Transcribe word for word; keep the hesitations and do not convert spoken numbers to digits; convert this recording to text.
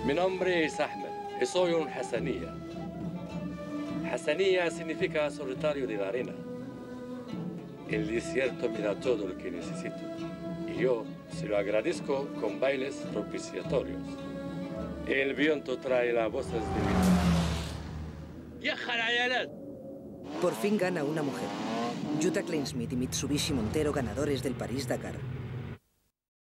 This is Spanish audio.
Mi nombre es Ahmed y soy un Hassaniyya. Hassaniyya significa solitario de la arena. El desierto me da todo lo que necesito y yo se lo agradezco con bailes propiciatorios. El viento trae las voces de mi... Por fin gana una mujer. Jutta Kleinschmidt y Mitsubishi Montero, ganadores del París-Dakar.